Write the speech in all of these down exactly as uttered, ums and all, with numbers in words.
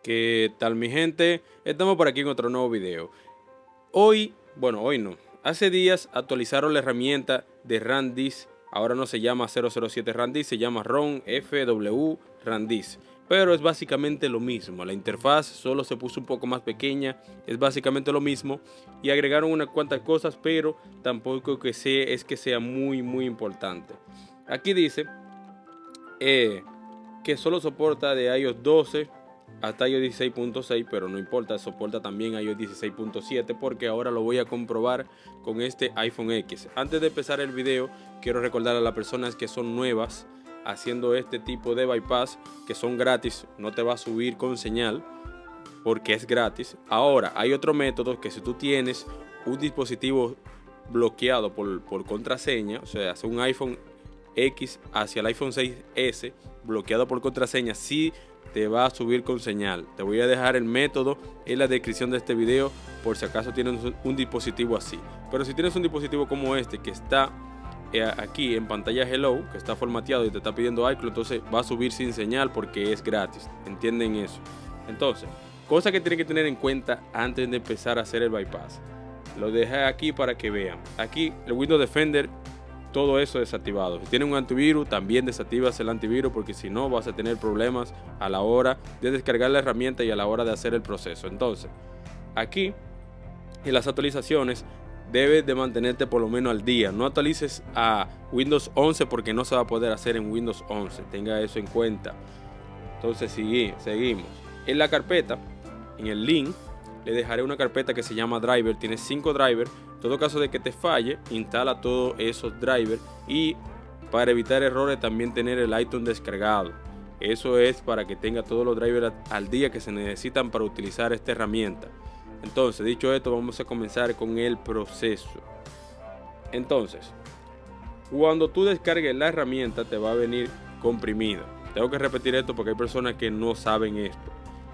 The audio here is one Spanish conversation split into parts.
¿Qué tal, mi gente? Estamos por aquí en otro nuevo video. Hoy, bueno, hoy no. Hace días actualizaron la herramienta de RunDisk. Ahora no se llama cero cero siete RunDisk, se llama ROM F W RunDisk. Pero es básicamente lo mismo. La interfaz solo se puso un poco más pequeña. Es básicamente lo mismo. Y agregaron unas cuantas cosas, pero tampoco que sea, es que sea muy, muy importante. Aquí dice eh, que solo soporta de iOS doce hasta iOS dieciséis punto seis, pero no importa, soporta también iOS dieciséis punto siete, porque ahora lo voy a comprobar con este iPhone X. Antes de empezar el video, quiero recordar a las personas que son nuevas haciendo este tipo de bypass, que son gratis, no te va a subir con señal porque es gratis. Ahora hay otro método, que si tú tienes un dispositivo bloqueado por, por contraseña, o sea, un iPhone X hacia el iPhone seis ese bloqueado por contraseña, sí te va a subir con señal. Te voy a dejar el método en la descripción de este video por si acaso tienes un, un dispositivo así. Pero si tienes un dispositivo como este que está eh, aquí en pantalla hello, que está formateado y te está pidiendo iCloud, entonces va a subir sin señal porque es gratis. ¿Entienden eso? Entonces, cosa que tienen que tener en cuenta antes de empezar a hacer el bypass. Lo dejé aquí para que vean. Aquí el Windows Defender, todo eso desactivado. Si tienen un antivirus, también desactivas el antivirus, porque si no vas a tener problemas a la hora de descargar la herramienta y a la hora de hacer el proceso. Entonces, aquí en las actualizaciones debes de mantenerte por lo menos al día. No actualices a Windows once porque no se va a poder hacer en Windows once. Tenga eso en cuenta. Entonces, sigue, seguimos. En la carpeta, en el link, le dejaré una carpeta que se llama driver. Tiene cinco drivers. En todo caso de que te falle, instala todos esos drivers, y para evitar errores también tener el iTunes descargado. Eso es para que tenga todos los drivers al día que se necesitan para utilizar esta herramienta. Entonces, dicho esto, vamos a comenzar con el proceso. Entonces, cuando tú descargues la herramienta, te va a venir comprimida. Tengo que repetir esto porque hay personas que no saben esto.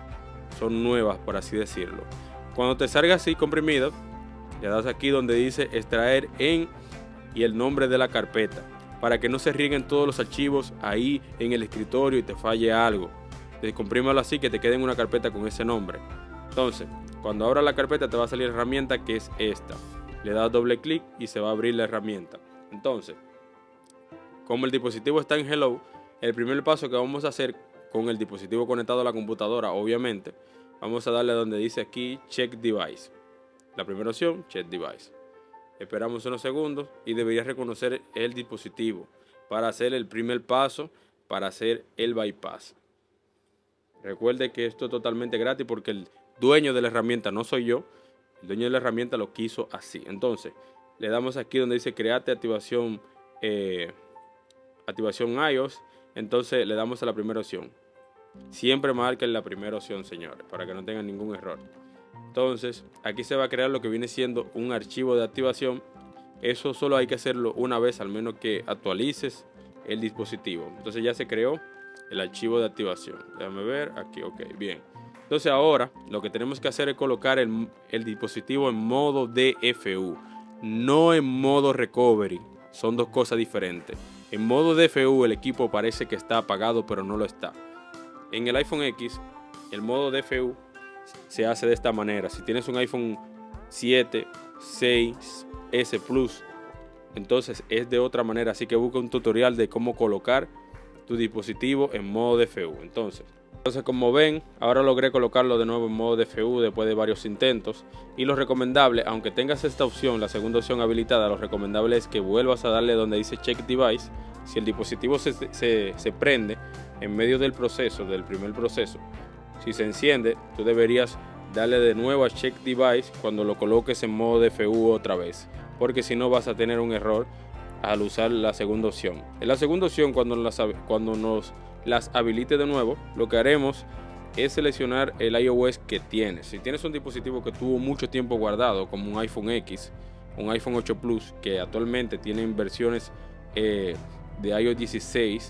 Son nuevas, por así decirlo. Cuando te salga así comprimida, le das aquí donde dice extraer en y el nombre de la carpeta, para que no se rieguen todos los archivos ahí en el escritorio y te falle algo. Descomprímalo así, que te quede en una carpeta con ese nombre. Entonces, cuando abra la carpeta te va a salir la herramienta, que es esta. Le das doble clic y se va a abrir la herramienta. Entonces, como el dispositivo está en hello, el primer paso que vamos a hacer con el dispositivo conectado a la computadora, obviamente, vamos a darle donde dice aquí check device. La primera opción, check device. Esperamos unos segundos y deberías reconocer el dispositivo para hacer el primer paso, para hacer el bypass. Recuerde que esto es totalmente gratis porque el dueño de la herramienta no soy yo. El dueño de la herramienta lo quiso así. Entonces, le damos aquí donde dice create activación, eh, activación iOS. Entonces, le damos a la primera opción. Siempre marquen la primera opción, señores, para que no tengan ningún error. Entonces, aquí se va a crear lo que viene siendo un archivo de activación. Eso solo hay que hacerlo una vez, al menos que actualices el dispositivo. Entonces ya se creó el archivo de activación. Déjame ver, aquí, ok, bien. Entonces ahora lo que tenemos que hacer es colocar el, el dispositivo en modo D F U, no en modo recovery. Son dos cosas diferentes. En modo D F U el equipo parece que está apagado, pero no lo está. En el iPhone X, el modo D F U se hace de esta manera. Si tienes un iPhone siete, seis, S Plus, entonces es de otra manera. Así que busca un tutorial de cómo colocar tu dispositivo en modo D F U. Entonces, entonces como ven, ahora logré colocarlo de nuevo en modo D F U después de varios intentos. Y lo recomendable, aunque tengas esta opción, la segunda opción habilitada, lo recomendable es que vuelvas a darle donde dice check device. Si el dispositivo se, se, se prende en medio del proceso, del primer proceso, si se enciende, tú deberías darle de nuevo a check device cuando lo coloques en modo D F U otra vez, porque si no vas a tener un error al usar la segunda opción. En la segunda opción, cuando, las, cuando nos las habilite de nuevo, lo que haremos es seleccionar el iOS que tienes. Si tienes un dispositivo que tuvo mucho tiempo guardado, como un iPhone X, un iPhone ocho Plus, que actualmente tienen versiones eh, de iOS dieciséis,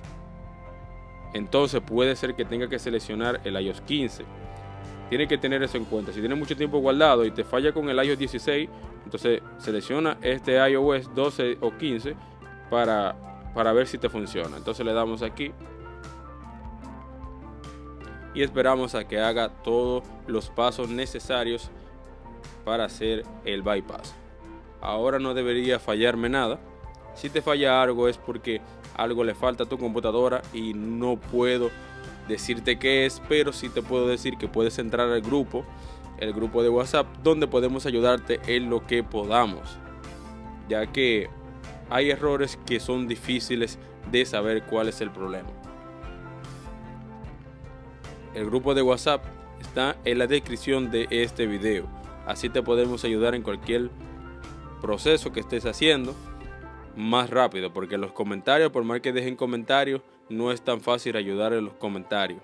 entonces puede ser que tenga que seleccionar el iOS quince. Tiene que tener eso en cuenta. Si tienes mucho tiempo guardado y te falla con el iOS dieciséis, entonces selecciona este iOS doce o quince para, para ver si te funciona. Entonces le damos aquí y esperamos a que haga todos los pasos necesarios para hacer el bypass. Ahora no debería fallarme nada. Si te falla algo es porque algo le falta a tu computadora y no puedo decirte qué es, pero sí te puedo decir que puedes entrar al grupo, el grupo de WhatsApp, donde podemos ayudarte en lo que podamos, ya que hay errores que son difíciles de saber cuál es el problema. El grupo de WhatsApp está en la descripción de este video, así te podemos ayudar en cualquier proceso que estés haciendo más rápido, porque los comentarios, por más que dejen comentarios, no es tan fácil ayudar en los comentarios.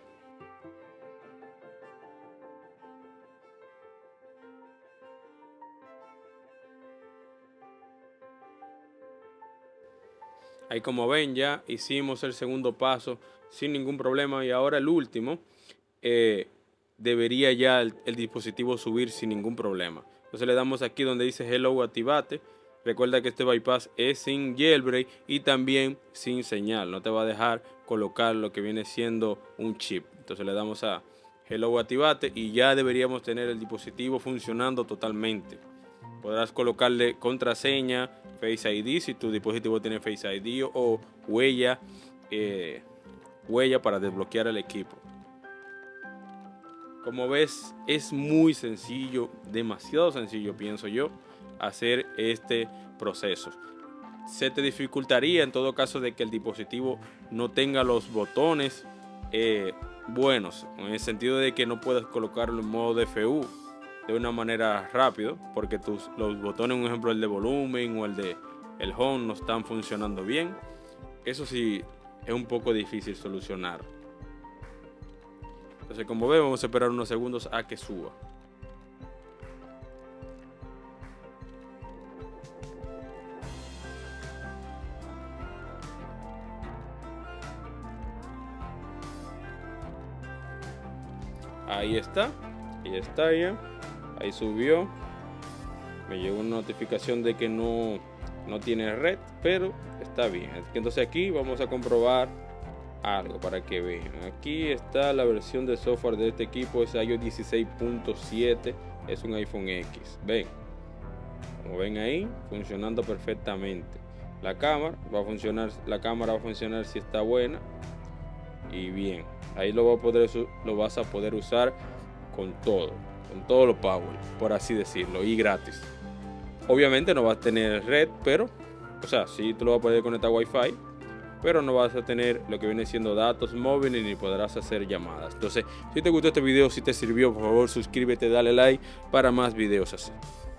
Ahí, como ven, ya hicimos el segundo paso sin ningún problema, y ahora el último, eh, debería ya el, el dispositivo subir sin ningún problema. Entonces le damos aquí donde dice Hello, activate. Recuerda que este bypass es sin jailbreak y también sin señal. No te va a dejar colocar lo que viene siendo un chip. Entonces le damos a Hello, activate y ya deberíamos tener el dispositivo funcionando totalmente. Podrás colocarle contraseña, Face I D si tu dispositivo tiene Face I D, o huella, eh, huella para desbloquear el equipo. Como ves, es muy sencillo, demasiado sencillo, pienso yo, hacer este proceso. Se te dificultaría en todo caso de que el dispositivo no tenga los botones eh, buenos, en el sentido de que no puedas colocarlo en modo D F U de una manera rápido, porque tus, los botones, un ejemplo el de volumen o el de el home, no están funcionando bien. Eso sí es un poco difícil solucionar. Entonces, como ven, vamos a esperar unos segundos a que suba. Ahí está, ahí está ya, ahí subió. Me llegó una notificación de que no, no tiene red, pero está bien. Entonces aquí vamos a comprobar algo para que vean. Aquí está la versión de software de este equipo, es i O S dieciséis punto siete, es un iPhone X. Ven, como ven ahí, funcionando perfectamente. La cámara va a funcionar, la cámara va a funcionar si está buena y bien. Ahí lo, va a poder, lo vas a poder usar con todo, con todo lo power, por así decirlo, y gratis. Obviamente no vas a tener red, pero, o sea, sí tú lo vas a poder conectar a Wi-Fi, pero no vas a tener lo que viene siendo datos móviles ni podrás hacer llamadas. Entonces, si te gustó este video, si te sirvió, por favor suscríbete, dale like para más videos así.